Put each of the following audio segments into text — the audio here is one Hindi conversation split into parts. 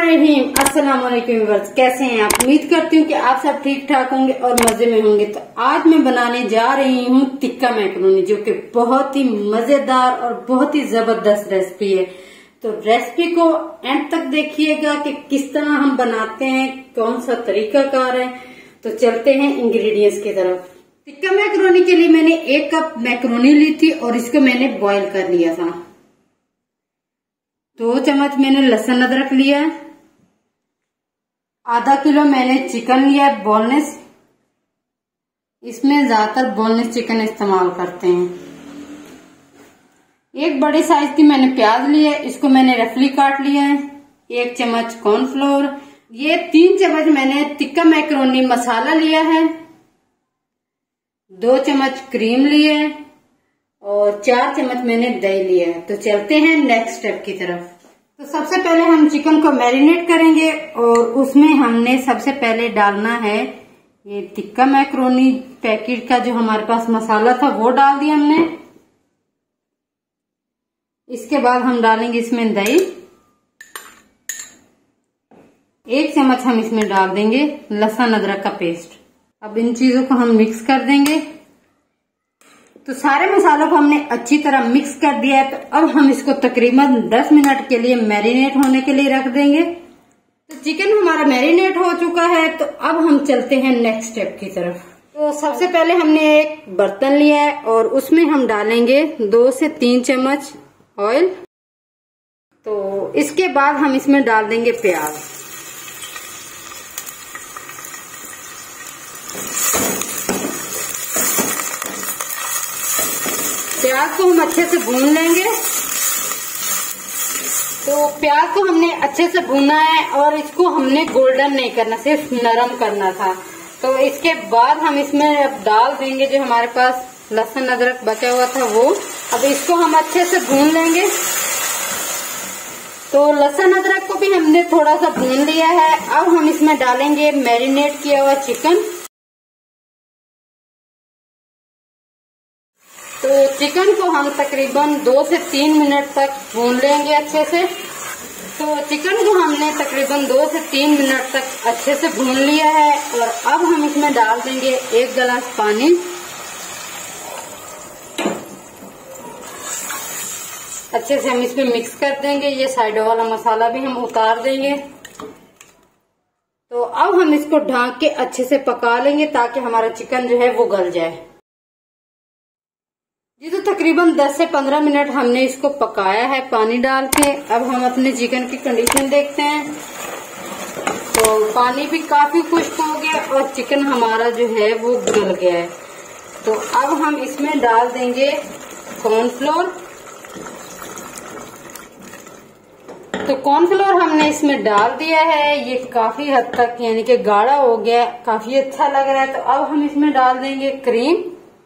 बिस्मिल्लाहिर्रहमानिर्रहीम। अस्सलाम वालेकुम व्यूअर्स, कैसे हैं आप? उम्मीद करती हूँ कि आप सब ठीक ठाक होंगे और मजे में होंगे। तो आज मैं बनाने जा रही हूँ टिक्का मैकरोनी, जो कि बहुत ही मजेदार और बहुत ही जबरदस्त रेसिपी है। तो रेसिपी को एंड तक देखिएगा कि किस तरह हम बनाते हैं, कौन सा तरीकाकार है। तो चलते हैं इंग्रेडिएंट्स की तरफ। टिक्का मैकरोनी के लिए मैंने 1 कप मैकरोनी ली थी और इसको मैंने बॉईल कर लिया था। 2 चम्मच मैंने लहसुन अदरक लिया है। आधा किलो मैंने चिकन लिया है बोनलेस। इसमें ज्यादातर बोनलेस चिकन इस्तेमाल करते हैं। 1 बड़ी साइज की मैंने प्याज ली है, इसको मैंने रफली काट लिया है। 1 चम्मच कॉर्नफ्लोर। ये 3 चम्मच मैंने टिक्का मैकरोनी मसाला लिया है। 2 चम्मच क्रीम लिए है और 4 चम्मच मैंने दही लिया है। तो चलते हैं नेक्स्ट स्टेप की तरफ। तो सबसे पहले हम चिकन को मैरिनेट करेंगे और उसमें हमने सबसे पहले डालना है ये टिक्का मैकरोनी पैकेट का जो हमारे पास मसाला था वो डाल दिया हमने। इसके बाद हम डालेंगे इसमें दही। 1 चम्मच हम इसमें डाल देंगे लहसुन अदरक का पेस्ट। अब इन चीजों को हम मिक्स कर देंगे। तो सारे मसालों को हमने अच्छी तरह मिक्स कर दिया है। तो अब हम इसको तकरीबन 10 मिनट के लिए मैरिनेट होने के लिए रख देंगे। तो चिकन हमारा मैरिनेट हो चुका है। तो अब हम चलते हैं नेक्स्ट स्टेप की तरफ। तो सबसे पहले हमने एक बर्तन लिया है और उसमें हम डालेंगे 2 से 3 चम्मच ऑयल। तो इसके बाद हम इसमें डाल देंगे प्याज। प्याज को हम अच्छे से भून लेंगे। तो प्याज को हमने अच्छे से भूना है और इसको हमने गोल्डन नहीं करना, सिर्फ नरम करना था। तो इसके बाद हम इसमें अब डाल देंगे जो हमारे पास लहसुन अदरक बचा हुआ था वो। अब इसको हम अच्छे से भून लेंगे। तो लहसुन अदरक को भी हमने थोड़ा सा भून लिया है। अब हम इसमें डालेंगे मैरिनेट किया हुआ चिकन। तो चिकन को हम तकरीबन 2 से 3 मिनट तक भून लेंगे अच्छे से। तो चिकन को हमने तकरीबन 2 से 3 मिनट तक अच्छे से भून लिया है और अब हम इसमें डाल देंगे 1 गिलास पानी। अच्छे से हम इसमें मिक्स कर देंगे। ये साइड वाला मसाला भी हम उतार देंगे। तो अब हम इसको ढक के अच्छे से पका लेंगे ताकि हमारा चिकन जो है वो गल जाए। जी तो तकरीबन 10 से 15 मिनट हमने इसको पकाया है पानी डाल के। अब हम अपने चिकन की कंडीशन देखते हैं। तो पानी भी काफी खुश्क हो गया और चिकन हमारा जो है वो गल गया है। तो अब हम इसमें डाल देंगे कॉर्नफ्लोर। तो कॉर्नफ्लोर हमने इसमें डाल दिया है। ये काफी हद तक यानी कि गाढ़ा हो गया, काफी अच्छा लग रहा है। तो अब हम इसमें डाल देंगे क्रीम।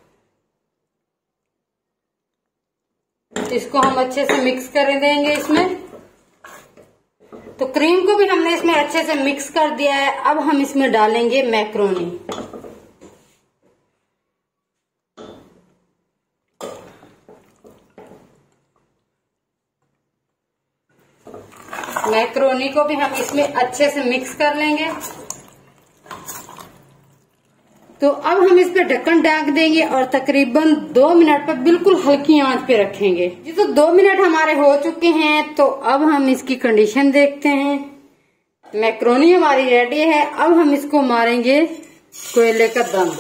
इसको हम अच्छे से मिक्स कर देंगे इसमें। तो क्रीम को भी हमने इसमें अच्छे से मिक्स कर दिया है। अब हम इसमें डालेंगे मैकरोनी। मैकरोनी को भी हम इसमें अच्छे से मिक्स कर लेंगे। तो अब हम इस पे ढक्कन ढक देंगे और तकरीबन 2 मिनट पर बिल्कुल हल्की आंच पे रखेंगे। जी तो 2 मिनट हमारे हो चुके हैं। तो अब हम इसकी कंडीशन देखते हैं। मैकरोनी हमारी रेडी है। अब हम इसको मारेंगे कोयले का दम।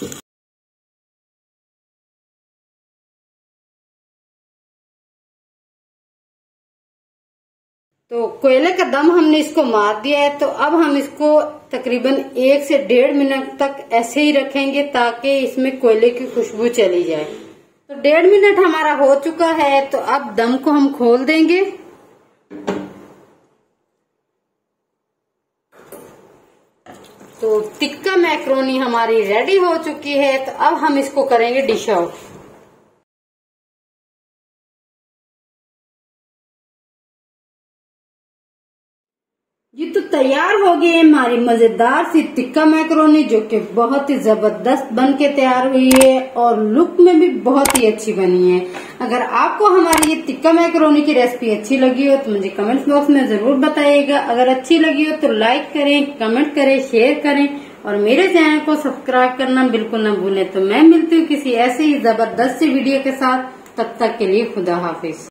तो कोयले का दम हमने इसको मार दिया है। तो अब हम इसको तकरीबन 1 से 1.5 मिनट तक ऐसे ही रखेंगे ताकि इसमें कोयले की खुशबू चली जाए। तो 1.5 मिनट हमारा हो चुका है। तो अब दम को हम खोल देंगे। तो टिक्का मैकरोनी हमारी रेडी हो चुकी है। तो अब हम इसको करेंगे डिश आउट। ये तो तैयार हो गई है हमारी मजेदार सी टिक्का मैकरोनी, जो कि बहुत ही जबरदस्त बन के तैयार हुई है और लुक में भी बहुत ही अच्छी बनी है। अगर आपको हमारी ये टिक्का मैकरोनी की रेसिपी अच्छी लगी हो तो मुझे कमेंट्स बॉक्स में जरूर बताइएगा। अगर अच्छी लगी हो तो लाइक करें, कमेंट करें, शेयर करें और मेरे चैनल को सब्सक्राइब करना बिल्कुल न भूलें। तो मैं मिलती हूँ किसी ऐसे ही जबरदस्त सी वीडियो के साथ, तब तक के लिए खुदा हाफिज।